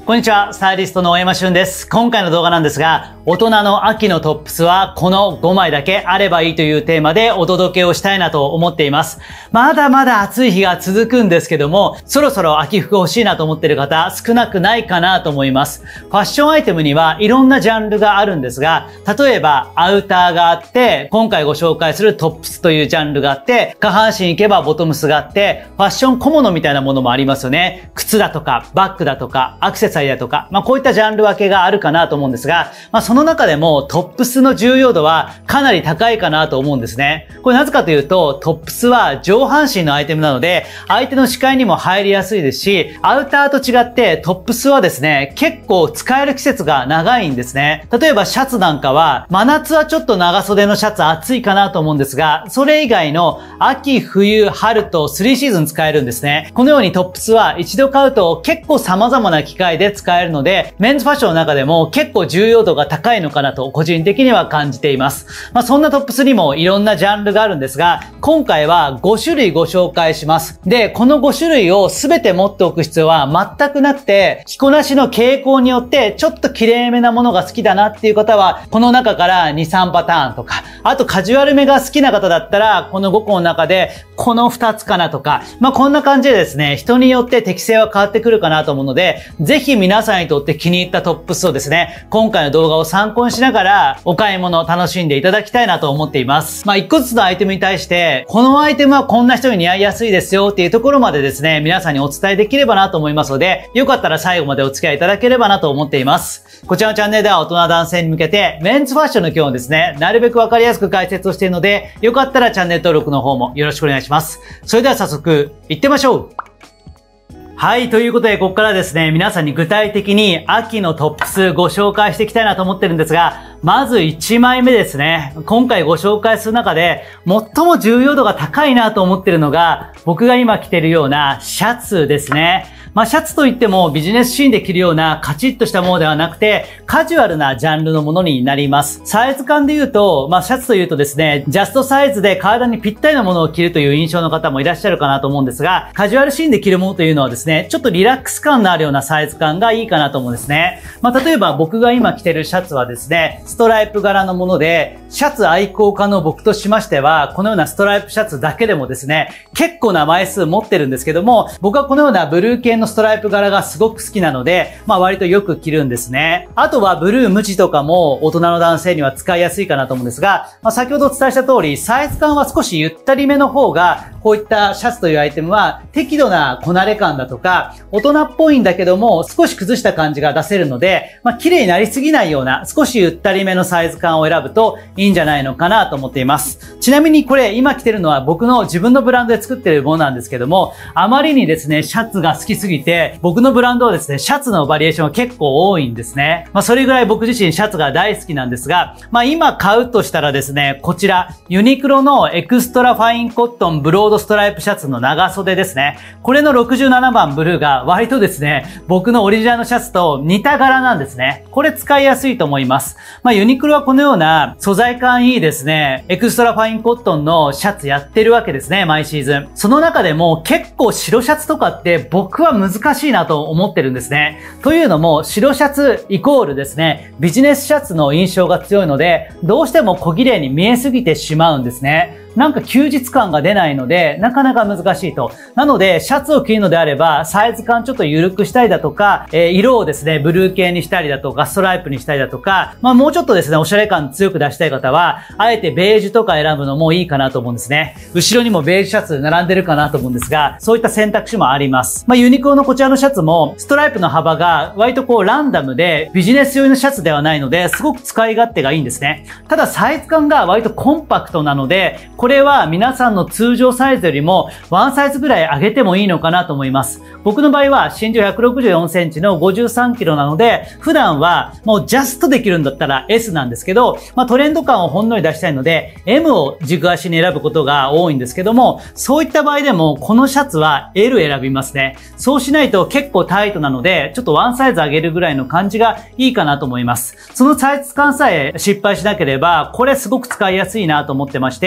こんにちは、スタイリストの大山俊です。今回の動画なんですが、大人の秋のトップスはこの5枚だけあればいいというテーマでお届けをしたいなと思っています。まだまだ暑い日が続くんですけども、そろそろ秋服欲しいなと思っている方少なくないかなと思います。ファッションアイテムにはいろんなジャンルがあるんですが、例えばアウターがあって、今回ご紹介するトップスというジャンルがあって、下半身行けばボトムスがあって、ファッション小物みたいなものもありますよね。靴だとか、バッグだとか、アクセサリーだとか、こういったジャンル分けがあるかなと思うんですが、その中でもトップスの重要度はかなり高いかなと思うんですね。これなぜかというと、トップスは上半身のアイテムなので、相手の視界にも入りやすいですし、アウターと違ってトップスはですね、結構使える季節が長いんですね。例えばシャツなんかは、真夏はちょっと長袖のシャツ暑いかなと思うんですが、それ以外の秋、冬、春と3シーズン使えるんですね。このようにトップスは一度買うと結構様々な機会で使えるので、メンズファッションの中でも結構重要度が高いのかなと個人的には感じています。そんなトップスにもいろんなジャンルがあるんですが、今回は5種類ご紹介します。で、この5種類を全て持っておく必要は全くなくて、着こなしの傾向によってちょっと綺麗めなものが好きだなっていう方は、この中から2、3パターンとか、あとカジュアルめが好きな方だったら、この5個の中でこの2つかなとか、こんな感じでですね、人によって適性は変わってくるかなと思うので、ぜひ皆さんにとって気に入ったトップスをですね、今回の動画を参考にしながらお買い物を楽しんでいただきたいなと思っています。1個ずつのアイテムに対して、このアイテムはこんな人に似合いやすいですよっていうところまでですね、皆さんにお伝えできればなと思いますので、よかったら最後までお付き合いいただければなと思っています。こちらのチャンネルでは大人男性に向けてメンズファッションの基本をですね、なるべくわかりやすく解説をしているので、よかったらチャンネル登録の方もよろしくお願いします。それでは早速行ってみましょう。はい。ということで、ここからですね、皆さんに具体的に秋のトップスご紹介していきたいなと思ってるんですが、まず1枚目ですね。今回ご紹介する中で、最も重要度が高いなと思ってるのが、僕が今着てるようなシャツですね。シャツといってもビジネスシーンで着るようなカチッとしたものではなくて、カジュアルなジャンルのものになります。サイズ感で言うと、シャツというとですね、ジャストサイズで体にぴったりなものを着るという印象の方もいらっしゃるかなと思うんですが、カジュアルシーンで着るものというのはですね、ちょっとリラックス感のあるようなサイズ感がいいかなと思うんですね。例えば僕が今着てるシャツはですね、ストライプ柄のもので、シャツ愛好家の僕としましては、このようなストライプシャツだけでもですね、結構な枚数持ってるんですけども、僕はこのようなブルー系のストライプ柄がすごく好きなので、割とよく着るんですね。あとはブルー無地とかも大人の男性には使いやすいかなと思うんですが、先ほどお伝えした通り、サイズ感は少しゆったりめの方が、こういったシャツというアイテムは適度なこなれ感だとか、大人っぽいんだけども少し崩した感じが出せるので、綺麗になりすぎないような少しゆったりめのサイズ感を選ぶといいんじゃないのかなと思っています。ちなみにこれ今着てるのは僕の自分のブランドで作っているものなんですけども、あまりにですね、シャツが好きすぎて、僕のブランドはですね、シャツのバリエーションは結構多いんですね。それぐらい僕自身シャツが大好きなんですが、今買うとしたらですね、こちら、ユニクロのエクストラファインコットンブロードストライプシャツの長袖ですね。これの67番ブルーが割とですね、僕のオリジナルのシャツと似た柄なんですね。これ使いやすいと思います。ユニクロはこのような素材感いいですね、エクストラファインコットンのシャツやってるわけですね、毎シーズン。その中でも結構白シャツとかって僕は難しいなと思ってるんですね。というのも白シャツイコールですね、ビジネスシャツの印象が強いので、どうしても小綺麗に見えすぎてしまうんですね。なんか休日感が出ないので、なかなか難しいと。なので、シャツを着るのであれば、サイズ感ちょっと緩くしたりだとか、色をですね、ブルー系にしたりだとか、ストライプにしたりだとか、もうちょっとですね、おしゃれ感強く出したい方は、あえてベージュとか選ぶのもいいかなと思うんですね。後ろにもベージュシャツ並んでるかなと思うんですが、そういった選択肢もあります。ユニクロのこちらのシャツも、ストライプの幅が割とランダムで、ビジネス用のシャツではないので、すごく使い勝手がいいんですね。ただ、サイズ感が割とコンパクトなので、これは皆さんの通常サイズよりもワンサイズぐらい上げてもいいのかなと思います。僕の場合は身長164センチの53キロなので、普段はもうジャストできるんだったら S なんですけど、トレンド感をほんのり出したいので M を軸足に選ぶことが多いんですけども、そういった場合でもこのシャツは L 選びますね。そうしないと結構タイトなので、ちょっとワンサイズ上げるぐらいの感じがいいかなと思います。そのサイズ感さえ失敗しなければ、これすごく使いやすいなと思ってまして、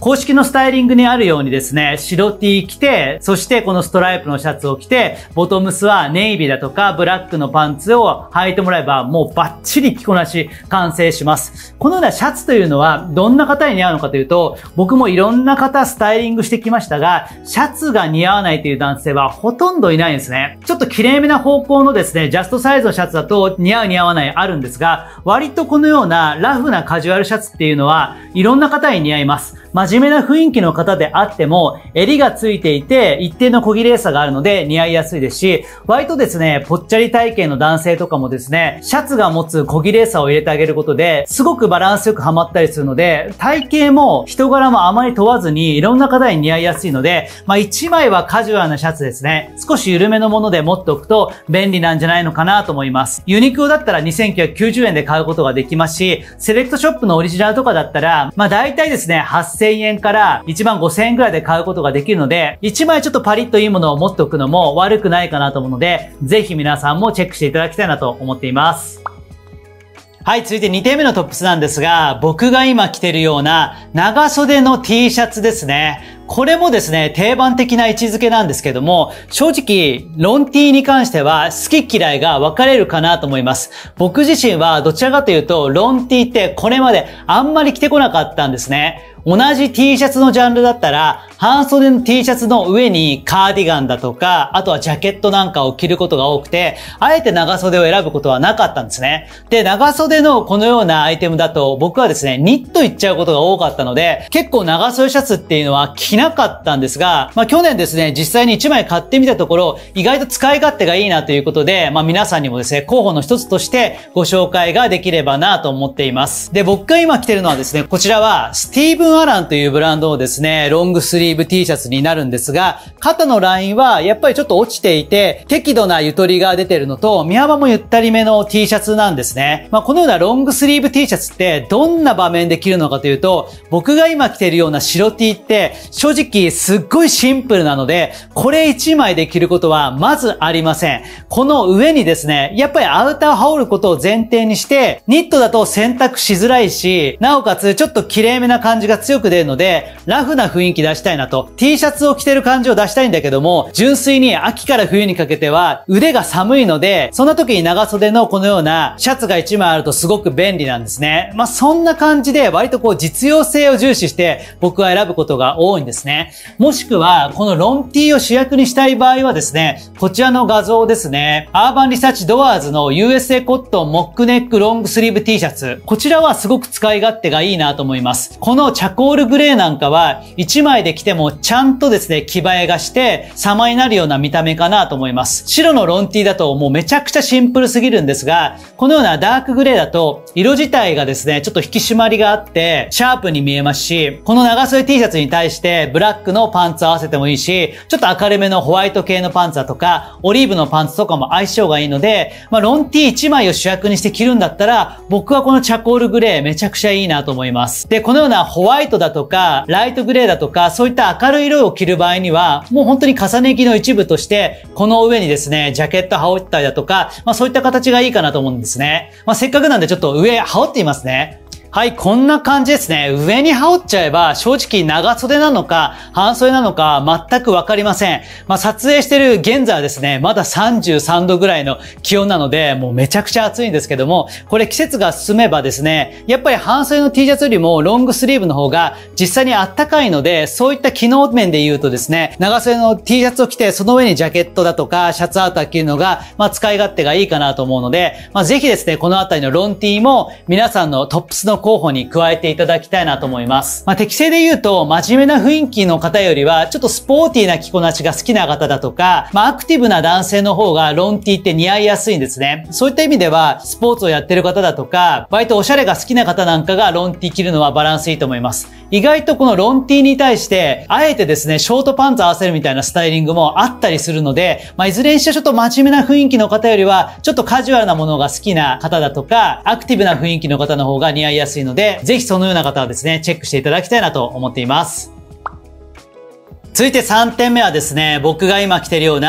公式のスタイリングにあるようにですね、白 T 着て、そしてこのストライプのシャツを着て、ボトムスはネイビーだとかブラックのパンツを履いてもらえば、もうバッチリ着こなし完成します。このようなシャツというのはどんな方に似合うのかというと、僕もいろんな方スタイリングしてきましたが、シャツが似合わないという男性はほとんどいないんですね。ちょっと綺麗めな方向のですね、ジャストサイズのシャツだと似合う似合わないあるんですが、割とこのようなラフなカジュアルシャツっていうのはいろんな方に似合います。真面目な雰囲気の方であっても、襟がついていて、一定の小綺麗さがあるので似合いやすいですし、割とですね、ぽっちゃり体型の男性とかもですね、シャツが持つ小綺麗さを入れてあげることで、すごくバランスよくはまったりするので、体型も人柄もあまり問わずに、いろんな方に似合いやすいので、1枚はカジュアルなシャツですね、少し緩めのもので持っておくと便利なんじゃないのかなと思います。ユニクロだったら2990円で買うことができますし、セレクトショップのオリジナルとかだったら、大体ですね、8000円から15000円くらいで買うことができるので、1枚ちょっとパリッといいものを持っておくのも悪くないかなと思うので、ぜひ皆さんもチェックしていただきたいなと思っています。はい、続いて2点目のトップスなんですが、僕が今着てるような長袖の T シャツですね。これもですね、定番的な位置づけなんですけども、正直、ロン T に関しては好き嫌いが分かれるかなと思います。僕自身はどちらかというと、ロン T ってこれまであんまり着てこなかったんですね。同じ T シャツのジャンルだったら、半袖の T シャツの上にカーディガンだとか、あとはジャケットなんかを着ることが多くて、あえて長袖を選ぶことはなかったんですね。で、長袖のこのようなアイテムだと、僕はですね、ニットいっちゃうことが多かったので、結構長袖シャツっていうのは着なかったんですが、去年ですね、実際に1枚買ってみたところ、意外と使い勝手がいいなということで、皆さんにもですね、候補の一つとしてご紹介ができればなと思っています。で、僕が今着てるのはですね、こちらはスティーブン・アランというブランドのですね、ロングスリーブ T シャツになるんですが、肩のラインはやっぱりちょっと落ちていて、適度なゆとりが出てるのと、身幅もゆったりめの T シャツなんですね。このようなロングスリーブ T シャツってどんな場面で着るのかというと、僕が今着てるような白 T って正直すっごいシンプルなので、これ1枚で着ることはまずありません。この上にですね、やっぱりアウターを羽織ることを前提にして、ニットだと洗濯しづらいし、なおかつちょっと綺麗めな感じが強く出るので、ラフな雰囲気出したいなと、T シャツを着てる感じを出したいんだけども、純粋に秋から冬にかけては腕が寒いので、そんな時に長袖のこのようなシャツが1枚あるとすごく便利なんですね。そんな感じで割と実用性を重視して僕は選ぶことが多いんですね。もしくは、このロン T を主役にしたい場合はですね、こちらの画像ですね。アーバンリサーチドアーズの USA コットンモックネックロングスリーブ T シャツ。こちらはすごく使い勝手がいいなと思います。このチャコールグレーなんかは1枚で着てもちゃんとですね、着映えがして様になるような見た目かなと思います。白のロン T だともうめちゃくちゃシンプルすぎるんですが、このようなダークグレーだと色自体がですね、ちょっと引き締まりがあってシャープに見えますし、この長袖 T シャツに対してブラックのパンツを合わせてもいいし、ちょっと明るめのホワイト系のパンツだとか、オリーブのパンツとかも相性がいいので、ロン T1 枚を主役にして着るんだったら、僕はこのチャコールグレーめちゃくちゃいいなと思います。で、このようなホワイトだとか、ライトグレーだとか、そういった明るい色を着る場合には、もう本当に重ね着の一部として、この上にですね、ジャケット羽織ったりだとか、そういった形がいいかなと思うんですね。せっかくなんでちょっと上羽織ってみますね。はい、こんな感じですね。上に羽織っちゃえば、正直長袖なのか、半袖なのか、全くわかりません。撮影してる現在はですね、まだ33度ぐらいの気温なので、もうめちゃくちゃ暑いんですけども、これ季節が進めばですね、やっぱり半袖の T シャツよりもロングスリーブの方が実際にあったかいので、そういった機能面で言うとですね、長袖の T シャツを着て、その上にジャケットだとか、シャツアウター着るのが、使い勝手がいいかなと思うので、ぜひですね、このあたりのロン T も皆さんのトップスの候補に加えていただきたいなと思います。適性で言うと、真面目な雰囲気の方よりは、ちょっとスポーティーな着こなしが好きな方だとか、アクティブな男性の方がロン T って似合いやすいんですね。そういった意味では、スポーツをやってる方だとか、割とおしゃれが好きな方なんかがロン T 着るのはバランスいいと思います。意外とこのロン T に対して、あえてですね、ショートパンツ合わせるみたいなスタイリングもあったりするので、いずれにしてちょっと真面目な雰囲気の方よりは、ちょっとカジュアルなものが好きな方だとか、アクティブな雰囲気の方の方が似合いやすいので、ぜひそのような方はですね、チェックしていただきたいなと思っています。続いて3点目はですね、僕が今着てるような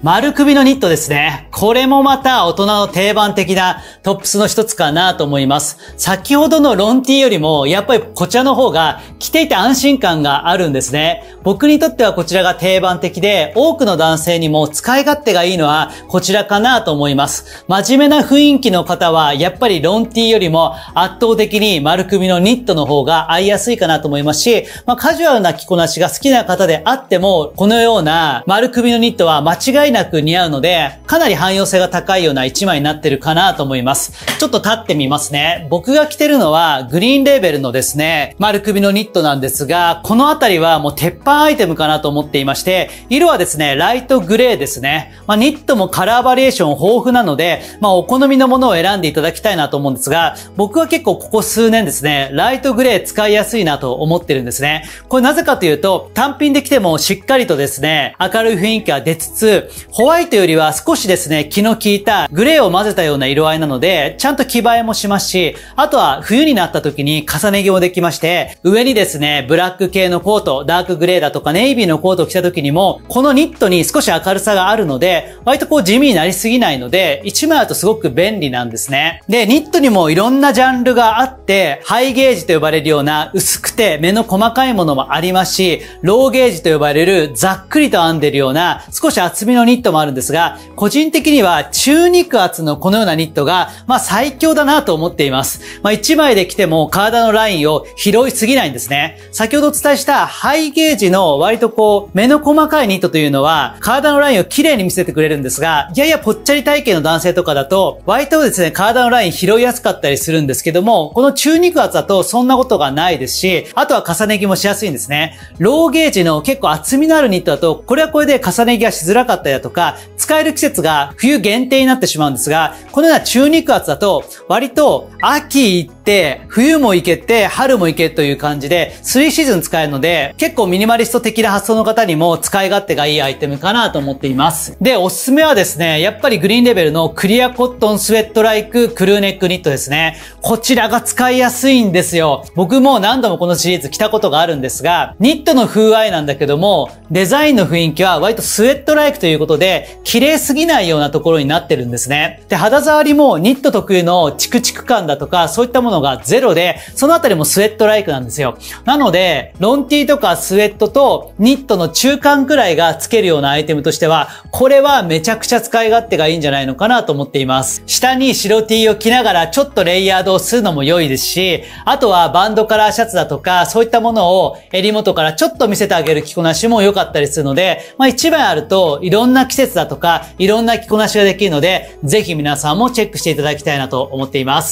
丸首のニットですね。これもまた大人の定番的なトップスの一つかなと思います。先ほどのロンティーよりも、やっぱりこちらの方が着ていて安心感があるんですね。僕にとってはこちらが定番的で、多くの男性にも使い勝手がいいのはこちらかなと思います。真面目な雰囲気の方は、やっぱりロンティーよりも圧倒的に丸首のニットの方が合いやすいかなと思いますし、カジュアルな着こなしが好きな方であっても、このような丸首のニットは間違いなく似合うので、かなり汎用性が高いような一枚になってるかなと思います。ちょっと立ってみますね。僕が着てるのはグリーンレーベルのですね、丸首のニットなんですが、このあたりはもう鉄板アイテムかなと思っていまして、色はですね、ライトグレーですね。ニットもカラーバリエーション豊富なので、お好みのものを選んでいただきたいなと思うんですが、僕は結構ここ数年ですね、ライトグレー使いやすいなと思ってるんですね。これなぜかというと、単品で着てもしっかりとですね、明るい雰囲気が出つつ、ホワイトよりは少しですね、気の利いたグレーを混ぜたような色合いなので、ちゃんと着映えもしますし、あとは冬になった時に重ね着もできまして、上にですね、ブラック系のコート、ダークグレーだとかネイビーのコートを着た時にも、このニットに少し明るさがあるので、割と地味になりすぎないので、1枚だとすごく便利なんですね。で、ニットにもいろんなジャンルがあって、ハイゲージと呼ばれるような薄くて目の細かいものもありますし、ローゲージと呼ばれるざっくりと編んでるような少し厚みのニットもあるんですが、個人的には中肉厚のこのようなニットが、最強だなと思っています。1枚で着ても体のラインを拾いすぎないんですね。先ほどお伝えしたハイゲージの割と目の細かいニットというのは、体のラインを綺麗に見せてくれるんですが、ややぽっちゃり体型の男性とかだと、割とですね、体のライン拾いやすかったりするんですけども、この中肉厚だとそんなことがないですし、あとは重ね着もしやすいんですね。ローゲージの結構厚みのあるニットだと、これはこれで重ね着がしづらかったりだとか、使える季節が冬限定になってしまうんですが、このような中肉厚だと、割と秋行って、冬も行けて、春も行けという感じで、3シーズン使えるので、結構ミニマリスト的な発想の方にも使い勝手がいいアイテムかなと思っています。で、おすすめはですね、やっぱりグリーンレベルのクリアコットンスウェットライククルーネックニットですね。こちらが使いやすいんですよ。僕も何度もこのシリーズ着たことがあるんですが、ニットの風合いなんだけども、デザインの雰囲気は割とスウェットライクということで、綺麗すぎないようなところになってるんですね。で、肌触りもニット特有のチクチク感だとか、そういったものがゼロで、そのあたりもスウェットライクなんですよ。なので、ロンティーとかスウェットとニットの中間くらいがつけるようなアイテムとしては、これはめちゃくちゃ使い勝手がいいんじゃないのかなと思っています。下に白 T を着ながらちょっとレイヤードをするのも良いですし、あとはバンドカラーシャツだとか、そういったものを襟元からちょっと見せてあげる着こなしも良かったりするので、1枚あるといろんな季節だとか、いろんな着こなしができるので、ぜひ皆さんもチェックしていただきたいなと思っています。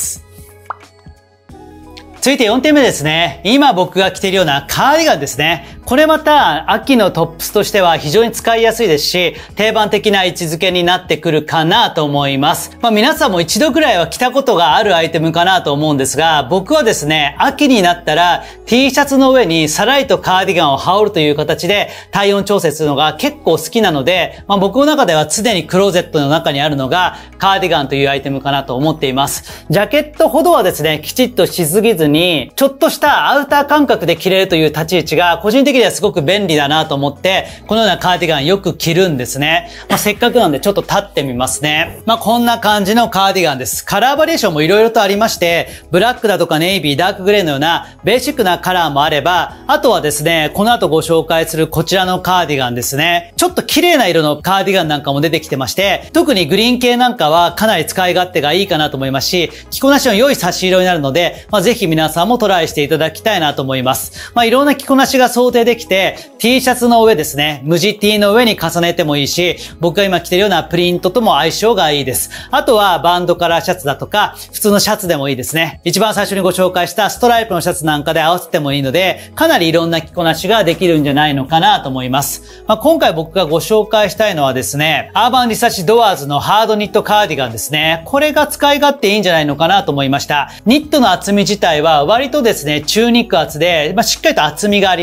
続いて4点目ですね。今僕が着ているようなカーディガンですね。これまた秋のトップスとしては非常に使いやすいですし、定番的な位置づけになってくるかなと思います。皆さんも一度くらいは着たことがあるアイテムかなと思うんですが、僕はですね、秋になったら T シャツの上にさらりとカーディガンを羽織るという形で体温調節するのが結構好きなので、僕の中では常にクローゼットの中にあるのがカーディガンというアイテムかなと思っています。ジャケットほどはですね、きちっとしすぎずに、ちょっとしたアウター感覚で着れるという立ち位置が個人的にはすごく便利だなと思って、このようなカーディガンよく着るんですね。せっかくなんでちょっと立ってみますね。こんな感じのカーディガンです。カラーバリエーションも色々とありまして、ブラックだとかネイビー、ダークグレーのようなベーシックなカラーもあれば、あとはですね、この後ご紹介するこちらのカーディガンですね。ちょっと綺麗な色のカーディガンなんかも出てきてまして、特にグリーン系なんかはかなり使い勝手がいいかなと思いますし、着こなしの良い差し色になるので、ぜひ皆さんもトライしていただきたいなと思います。いろんな着こなしが想定できて、T シャツの上ですね、無地 T の上に重ねてもいいし、僕が今着てるようなプリントとも相性がいいです。あとはバンドカラーシャツだとか、普通のシャツでもいいですね。一番最初にご紹介したストライプのシャツなんかで合わせてもいいので、かなりいろんな着こなしができるんじゃないのかなと思います。今回僕がご紹介したいのはですね、アーバンリサーチドアーズのハードニットカーディガンですね。これが使い勝手いいんじゃないのかなと思いました。ニットの厚み自体は割とですね、中肉厚で、しっかりと厚みがあります。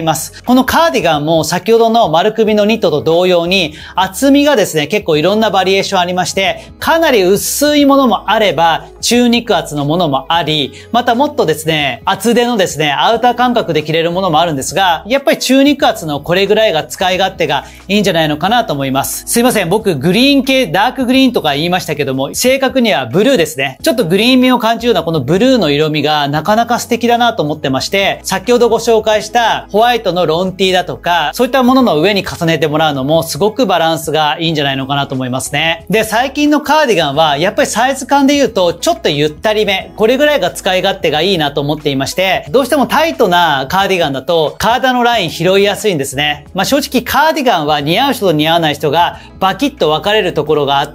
このカーディガンも先ほどの丸首のニットと同様に厚みがですね、結構いろんなバリエーションありまして、かなり薄いものもあれば、中肉厚のものもあり、またもっとですね、厚手のですね、アウター感覚で着れるものもあるんですが、やっぱり中肉厚のこれぐらいが使い勝手がいいんじゃないのかなと思います。すいません、僕グリーン系、ダークグリーンとか言いましたけども、正確にはブルーですね。ちょっとグリーン味を感じるようなこのブルーの色味がなかなか素敵だなと思ってまして、先ほどご紹介したホワイトのロンティーだとか、そういったものの上に重ねてもらうのもすごくバランスがいいんじゃないのかなと思いますね。で、最近のカーディガンはやっぱりサイズ感で言うとちょっとゆったりめ、これぐらいが使い勝手がいいなと思っていまして、どうしてもタイトなカーディガンだと体のライン拾いやすいんですね。正直カーディガンは似合う人と似合わない人がバキッと分かれるところがあって、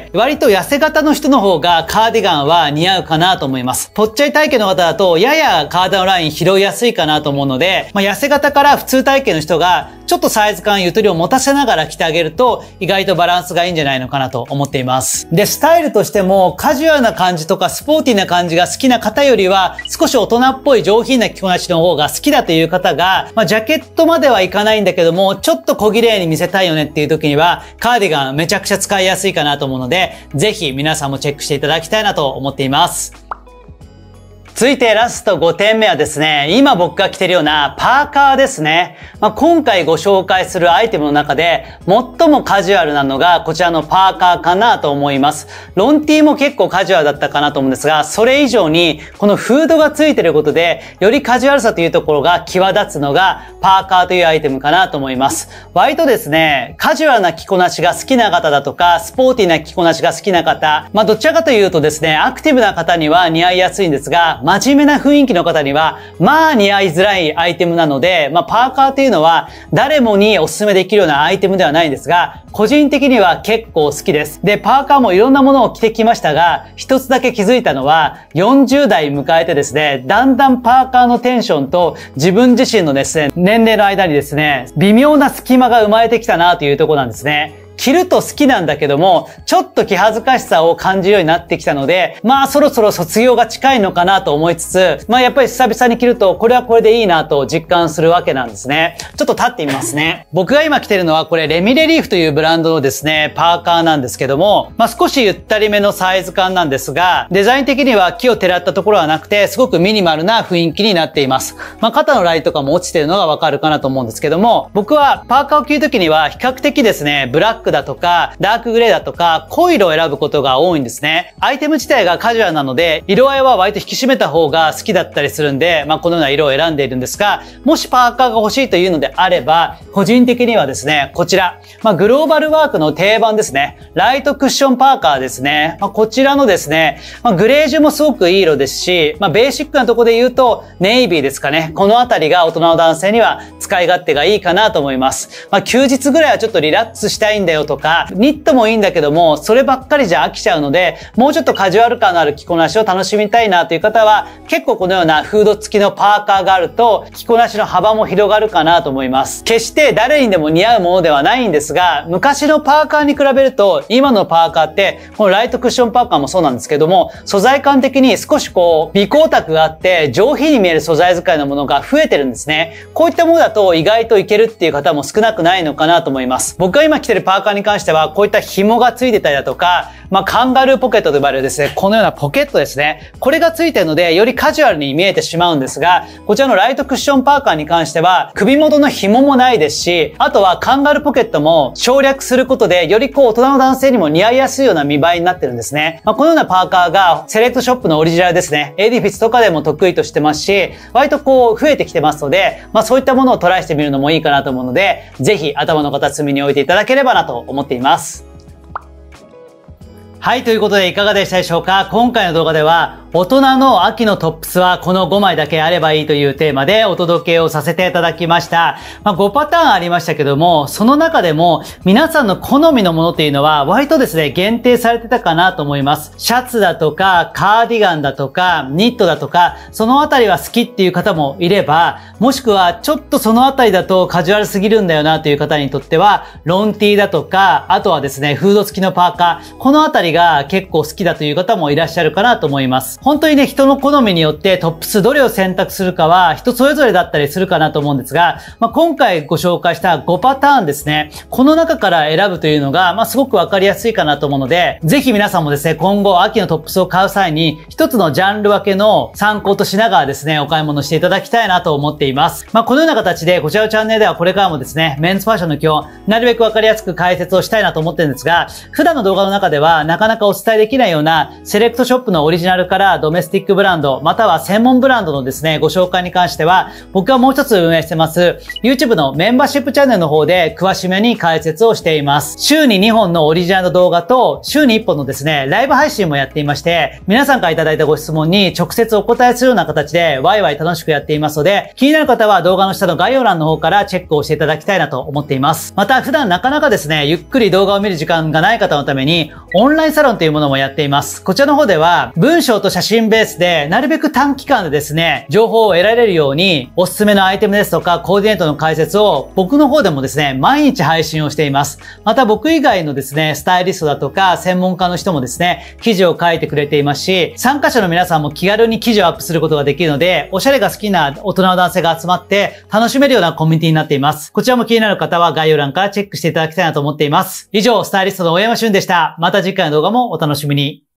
割と痩せ型の人の方がカーディガンは似合うかなと思います。ぽっちゃり体型の方だとやや体のライン拾いやすいかなと思うので、痩せ型から普通体型の人がちょっとサイズ感ゆとりを持たせながら着てあげると意外とバランスがいいんじゃないのかなと思っています。で、スタイルとしてもカジュアルな感じとかスポーティーな感じが好きな方よりは少し大人っぽい上品な着こなしの方が好きだという方が、ジャケットまではいかないんだけどもちょっと小綺麗に見せたいよねっていう時にはカーディガンめちゃくちゃ使いやすいかなと思うので、ぜひ皆さんもチェックしていただきたいなと思っています。続いてラスト5点目はですね、今僕が着てるようなパーカーですね。今回ご紹介するアイテムの中で最もカジュアルなのがこちらのパーカーかなと思います。ロンティーも結構カジュアルだったかなと思うんですが、それ以上にこのフードがついてることでよりカジュアルさというところが際立つのがパーカーというアイテムかなと思います。割とですね、カジュアルな着こなしが好きな方だとか、スポーティーな着こなしが好きな方、どちらかというとですね、アクティブな方には似合いやすいんですが、真面目な雰囲気の方には似合いづらいアイテムなので、パーカーというのは誰もにお勧めできるようなアイテムではないんですが、個人的には結構好きです。で、パーカーもいろんなものを着てきましたが、一つだけ気づいたのは40代迎えてですね、だんだんパーカーのテンションと自分自身のですね、年齢の間にですね、微妙な隙間が生まれてきたなというところなんですね。着ると好きなんだけども、ちょっと気恥ずかしさを感じるようになってきたので、そろそろ卒業が近いのかなと思いつつ、やっぱり久々に着ると、これはこれでいいなと実感するわけなんですね。ちょっと立ってみますね。僕が今着てるのは、これレミレリーフというブランドのですね、パーカーなんですけども、少しゆったりめのサイズ感なんですが、デザイン的には木をてらったところはなくて、すごくミニマルな雰囲気になっています。肩のラインとかも落ちてるのがわかるかなと思うんですけども、僕はパーカーを着るときには比較的ですね、ブラックだとか、ダークグレーだとか、濃い色を選ぶことが多いんですね。アイテム自体がカジュアルなので、色合いは割と引き締めた方が好きだったりするんで、このような色を選んでいるんですが、もしパーカーが欲しいというのであれば、個人的にはですね、こちら、グローバルワークの定番ですね。ライトクッションパーカーですね。こちらのですね、グレージュもすごくいい色ですし、ベーシックなところで言うと、ネイビーですかね。このあたりが大人の男性には使い勝手がいいかなと思います。休日ぐらいはちょっとリラックスしたいんだよとか、ニットもいいんだけども、そればっかりじゃ飽きちゃうので、もうちょっとカジュアル感のある着こなしを楽しみたいなという方は、結構このようなフード付きのパーカーがあると、着こなしの幅も広がるかなと思います。決して誰にでも似合うものではないんですが、昔のパーカーに比べると、今のパーカーって、このライトクッションパーカーもそうなんですけども、素材感的に少し微光沢があって、上品に見える素材使いのものが増えてるんですね。こういったものだと意外といけるっていう方も少なくないのかなと思います。僕が今着てるパーカーに関しては、こういった紐がついてたりだとか、カンガルーポケットと呼ばれるですね、このようなポケットですね。これがついてるので、よりカジュアルに見えてしまうんですが、こちらのライトクッションパーカーに関しては、首元の紐もないですし、あとはカンガルーポケットも省略することで、より大人の男性にも似合いやすいような見栄えになってるんですね。このようなパーカーが、セレクトショップのオリジナルですね。エディフィスとかでも得意としてますし、割と増えてきてますので、そういったものをトライしてみるのもいいかなと思うので、ぜひ頭の片隅に置いていただければなと思っています。はい、ということでいかがでしたでしょうか？今回の動画では、大人の秋のトップスはこの5枚だけあればいいというテーマでお届けをさせていただきました。5パターンありましたけども、その中でも皆さんの好みのものっていうのは割とですね、限定されてたかなと思います。シャツだとか、カーディガンだとか、ニットだとか、そのあたりは好きっていう方もいれば、もしくはちょっとそのあたりだとカジュアルすぎるんだよなという方にとっては、ロンティーだとか、あとはですね、フード付きのパーカー、このあたりが結構好きだという方もいらっしゃるかなと思います。 本当にね、人の好みによってトップスどれを選択するかは人それぞれだったりするかなと思うんですが、今回ご紹介した5パターンですね。この中から選ぶというのが、すごくわかりやすいかなと思うので、ぜひ皆さんもですね、今後秋のトップスを買う際に、一つのジャンル分けの参考としながらですね、お買い物していただきたいなと思っています。このような形で、こちらのチャンネルではこれからもですね、メンズファッションの基本、なるべくわかりやすく解説をしたいなと思ってるんですが、普段の動画の中ではなかなかお伝えできないようなセレクトショップのオリジナルからドメスティックブランド、または専門ブランドのですね、ご紹介に関しては、僕はもう一つ運営してます、YouTube のメンバーシップチャンネルの方で詳しめに解説をしています。週に2本のオリジナルの動画と、週に1本のですね、ライブ配信もやっていまして、皆さんからいただいたご質問に直接お答えするような形で、ワイワイ楽しくやっていますので、気になる方は動画の下の概要欄の方からチェックをしていただきたいなと思っています。また、普段なかなかですね、ゆっくり動画を見る時間がない方のために、オンラインサロンというものもやっています。こちらの方では、文章と写真ベースで、なるべく短期間でですね、情報を得られるように、おすすめのアイテムですとか、コーディネートの解説を、僕の方でもですね、毎日配信をしています。また僕以外のですね、スタイリストだとか、専門家の人もですね、記事を書いてくれていますし、参加者の皆さんも気軽に記事をアップすることができるので、おしゃれが好きな大人の男性が集まって楽しめるようなコミュニティになっています。こちらも気になる方は概要欄からチェックしていただきたいなと思っています。以上、スタイリストの大山俊でした。また次回の動画もお楽しみに。